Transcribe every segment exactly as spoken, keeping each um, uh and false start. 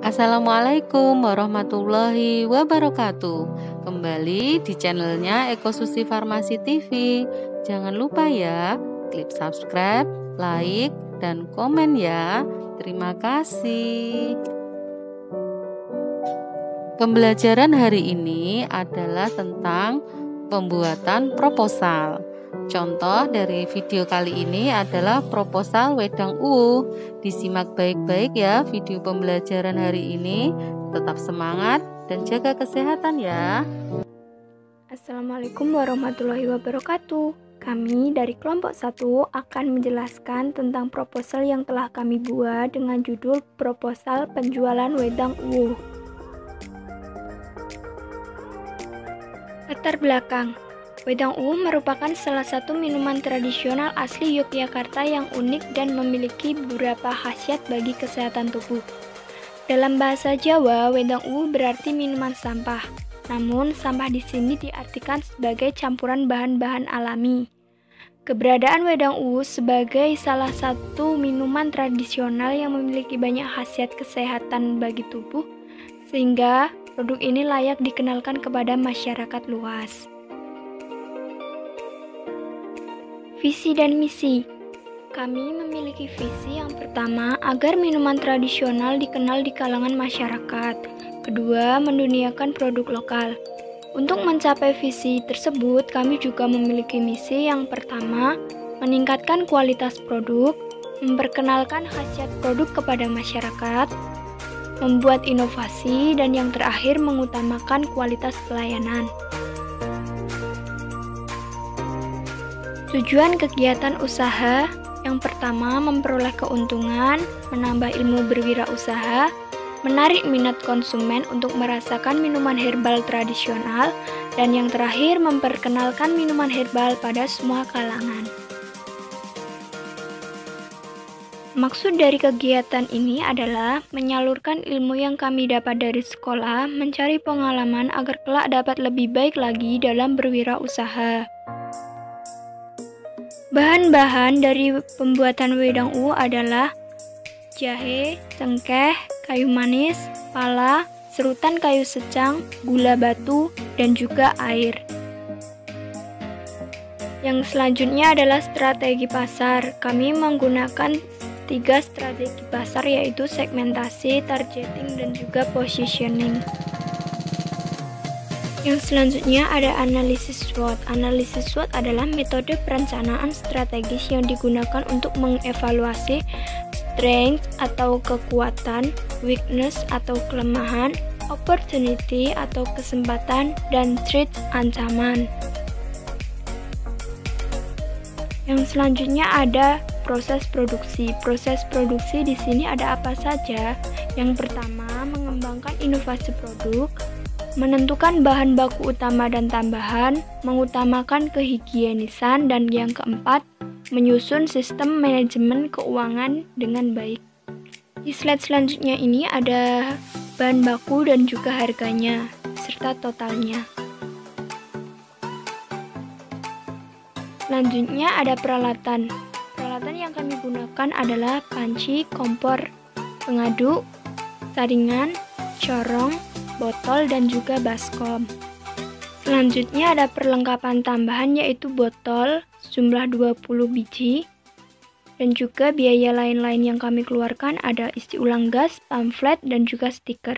Assalamualaikum warahmatullahi wabarakatuh. Kembali di channelnya Eko Susi Farmasi T V. Jangan lupa ya, klik subscribe, like, dan komen ya. Terima kasih. Pembelajaran hari ini adalah tentang pembuatan proposal. Contoh dari video kali ini adalah proposal wedang uwuh. Disimak baik-baik ya video pembelajaran hari ini. Tetap semangat dan jaga kesehatan ya. Assalamualaikum warahmatullahi wabarakatuh. Kami dari kelompok satu akan menjelaskan tentang proposal yang telah kami buat dengan judul Proposal Penjualan Wedang Uwuh. Latar belakang. Wedang uwuh merupakan salah satu minuman tradisional asli Yogyakarta yang unik dan memiliki beberapa khasiat bagi kesehatan tubuh. Dalam bahasa Jawa, wedang uwuh berarti minuman sampah. Namun, sampah di sini diartikan sebagai campuran bahan-bahan alami. Keberadaan wedang uwuh sebagai salah satu minuman tradisional yang memiliki banyak khasiat kesehatan bagi tubuh, sehingga produk ini layak dikenalkan kepada masyarakat luas. Visi dan misi. Kami memiliki visi yang pertama, agar minuman tradisional dikenal di kalangan masyarakat. Kedua, menduniakan produk lokal. Untuk mencapai visi tersebut, kami juga memiliki misi yang pertama, meningkatkan kualitas produk, memperkenalkan khasiat produk kepada masyarakat, membuat inovasi, dan yang terakhir mengutamakan kualitas pelayanan. Tujuan kegiatan usaha yang pertama, memperoleh keuntungan, menambah ilmu berwirausaha, menarik minat konsumen untuk merasakan minuman herbal tradisional, dan yang terakhir memperkenalkan minuman herbal pada semua kalangan. Maksud dari kegiatan ini adalah menyalurkan ilmu yang kami dapat dari sekolah, mencari pengalaman agar kelak dapat lebih baik lagi dalam berwirausaha. Bahan-bahan dari pembuatan wedang uwuh adalah jahe, cengkeh, kayu manis, pala, serutan kayu secang, gula batu, dan juga air. Yang selanjutnya adalah strategi pasar. Kami menggunakan tiga strategi pasar, yaitu segmentasi, targeting, dan juga positioning. Yang selanjutnya ada analisis SWOT. Analisis SWOT adalah metode perencanaan strategis yang digunakan untuk mengevaluasi strength atau kekuatan, weakness atau kelemahan, opportunity atau kesempatan, dan threat ancaman. Yang selanjutnya ada proses produksi. Proses produksi di sini ada apa saja? Yang pertama, mengembangkan inovasi produk, menentukan bahan baku utama dan tambahan, mengutamakan kehigienisan, dan yang keempat, menyusun sistem manajemen keuangan dengan baik. Di slide selanjutnya ini ada bahan baku dan juga harganya, serta totalnya. Selanjutnya ada peralatan. Peralatan yang kami gunakan adalah panci, kompor, pengaduk, saringan, corong, botol, dan juga baskom. Selanjutnya ada perlengkapan tambahan, yaitu botol sejumlah dua puluh biji, dan juga biaya lain-lain yang kami keluarkan ada isi ulang gas, pamflet, dan juga stiker.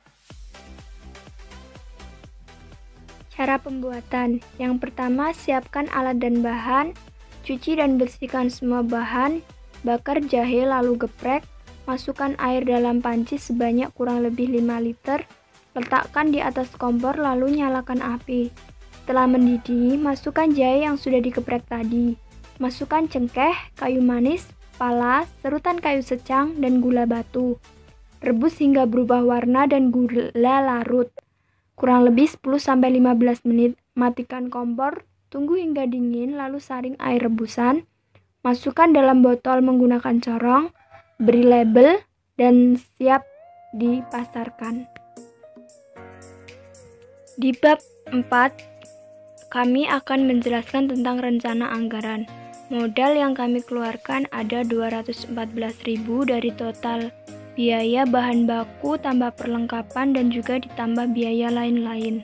Cara pembuatan. Yang pertama, siapkan alat dan bahan, cuci dan bersihkan semua bahan, bakar jahe lalu geprek, masukkan air dalam panci sebanyak kurang lebih lima liter, letakkan di atas kompor lalu nyalakan api. Setelah mendidih, masukkan jahe yang sudah digeprek tadi. Masukkan cengkeh, kayu manis, pala, serutan kayu secang, dan gula batu. Rebus hingga berubah warna dan gula larut. Kurang lebih sepuluh sampai lima belas menit. Matikan kompor, tunggu hingga dingin lalu saring air rebusan. Masukkan dalam botol menggunakan corong, beri label, dan siap dipasarkan. Di bab empat, kami akan menjelaskan tentang rencana anggaran. Modal yang kami keluarkan ada dua ratus empat belas ribu dari total biaya bahan baku, tambah perlengkapan, dan juga ditambah biaya lain-lain.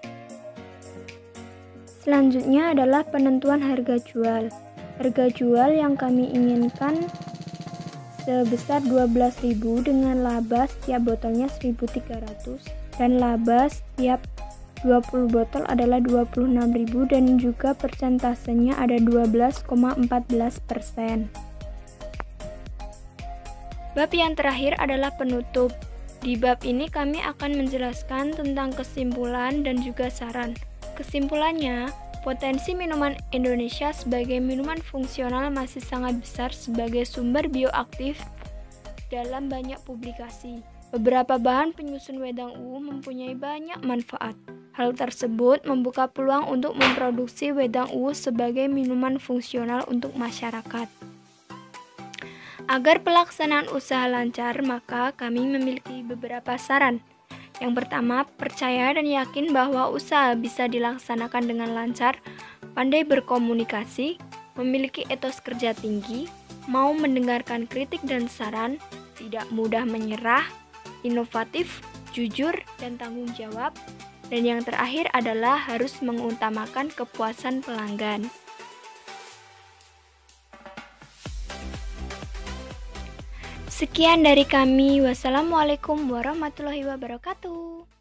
Selanjutnya adalah penentuan harga jual. Harga jual yang kami inginkan sebesar dua belas ribu rupiah dengan laba setiap botolnya seribu tiga ratus dan laba setiap dua puluh botol adalah dua puluh enam ribu rupiah dan juga persentasenya ada dua belas koma empat belas persen. Bab yang terakhir adalah penutup. Di bab ini kami akan menjelaskan tentang kesimpulan dan juga saran. Kesimpulannya, potensi minuman Indonesia sebagai minuman fungsional masih sangat besar sebagai sumber bioaktif dalam banyak publikasi. Beberapa bahan penyusun wedang ungu mempunyai banyak manfaat. Hal tersebut membuka peluang untuk memproduksi wedang ungu sebagai minuman fungsional untuk masyarakat. Agar pelaksanaan usaha lancar, maka kami memiliki beberapa saran. Yang pertama, percaya dan yakin bahwa usaha bisa dilaksanakan dengan lancar, pandai berkomunikasi, memiliki etos kerja tinggi, mau mendengarkan kritik dan saran, tidak mudah menyerah, inovatif, jujur, dan tanggung jawab. Dan yang terakhir adalah harus mengutamakan kepuasan pelanggan. Sekian dari kami. Wassalamualaikum warahmatullahi wabarakatuh.